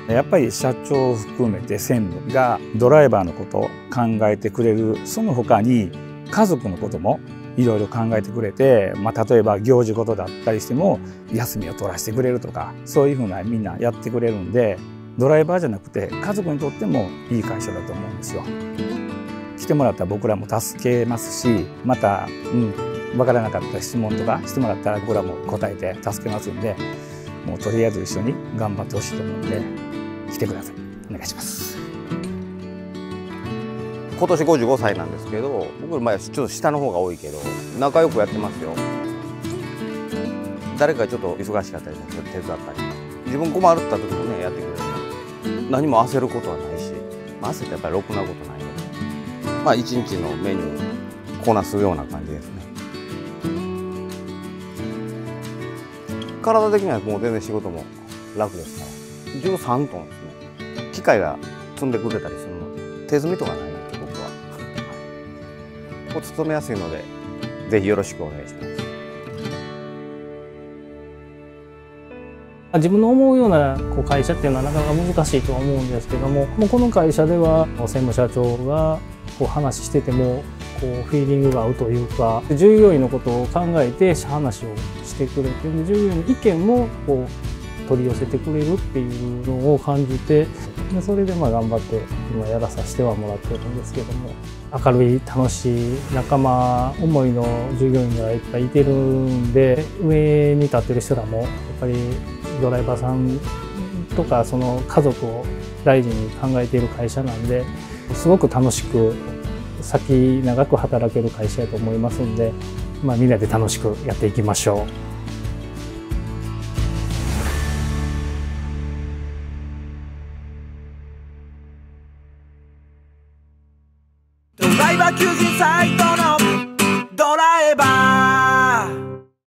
やっぱり社長を含めて専務がドライバーのことを考えてくれる。その他に家族のこともいろいろ考えてくれて、例えば行事事だったりしても休みを取らせてくれるとか、そういうふうなみんなやってくれるんで、ドライバーじゃなくて家族にとってもいい会社だと思うんですよ。来てもらったら僕らも助けますし、また、分からなかった質問とかしてもらったら僕らも答えて助けますんで、もうとりあえず一緒に頑張ってほしいと思うんで来てください。お願いします。 今年55歳なんですけど、僕の前はちょっと下の方が多いけど仲良くやってますよ。誰かちょっと忙しかったりちょっと手伝ったり、自分困った時もねやってくれる。何も焦ることはないし、焦ってやっぱりろくなことないので、一日のメニューこなすような感じですね。体的にはもう全然仕事も楽ですから。13トンですね。機械が積んでくれたりするので手積みとかないので、僕はお勤めやすいのでぜひよろしくお願いします。 自分の思うような会社っていうのはなかなか難しいとは思うんですけども、この会社では専務社長が話しててもフィーリングが合うというか、従業員のことを考えて話をしてくれて、従業員の意見も取り寄せてくれるっていうのを感じて、それで頑張って今やらさせてはもらってるんですけども、明るい楽しい仲間思いの従業員がいっぱいいてるんで、上に立ってる人らもやっぱりドライバーさんとかその家族を大事に考えている会社なんで、すごく楽しく先長く働ける会社やと思いますんで、みんなで楽しくやっていきましょう。 ドライバー求人サイトのドライバー